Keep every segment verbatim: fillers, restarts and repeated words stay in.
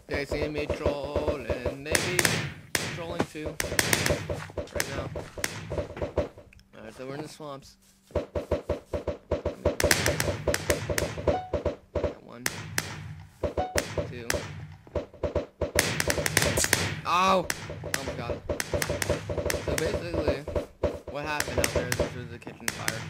They see me trolling, they be trolling too. Right now. Alright, so we're in the swamps. One. Two. Oh! Oh my god. So basically, what happened out there is this was a kitchen fire.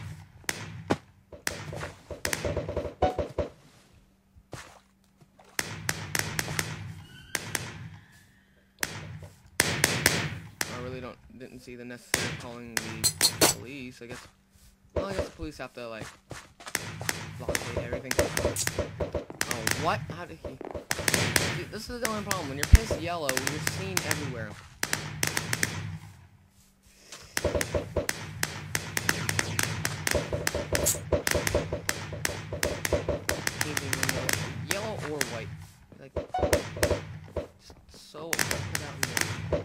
I really don't, didn't see the necessary calling the police, I guess. Well, I guess the police have to, like, blockade everything. Oh, what? How did he... See, this is the only problem. When your piss yellow, you're seen everywhere. Yellow or white. Like, just so put out in there.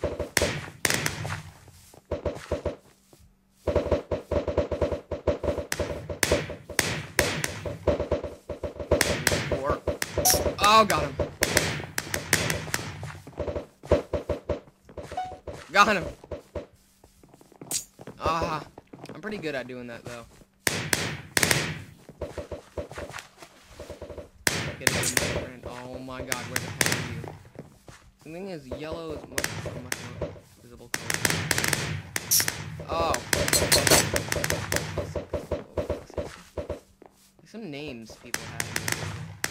Four. Oh, got him. Got him. Ah, I'm pretty good at doing that though. Oh my god, where the heck are you? The thing is, yellow is much, much more visible color. Oh. Some names people have.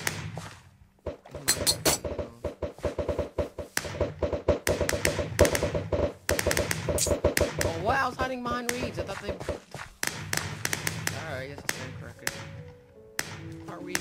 Oh, what? I was hiding behind reeds. I thought they... Alright, I guess it's incorrect. Our reeds.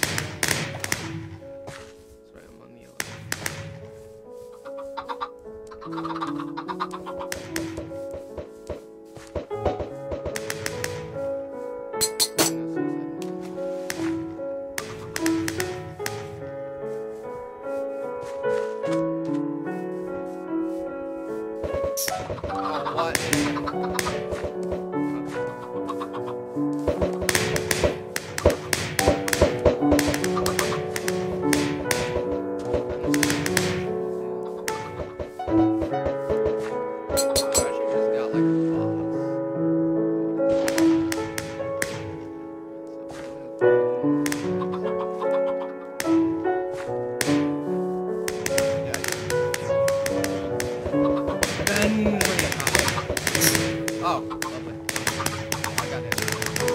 Oh, lovely. I got it.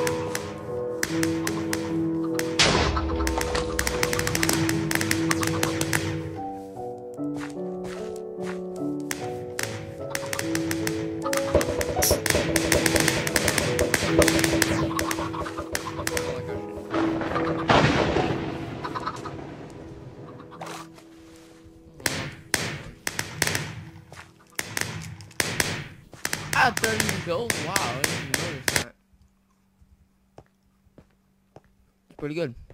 Ah, thirty kills? Wow, I didn't notice that. Pretty good.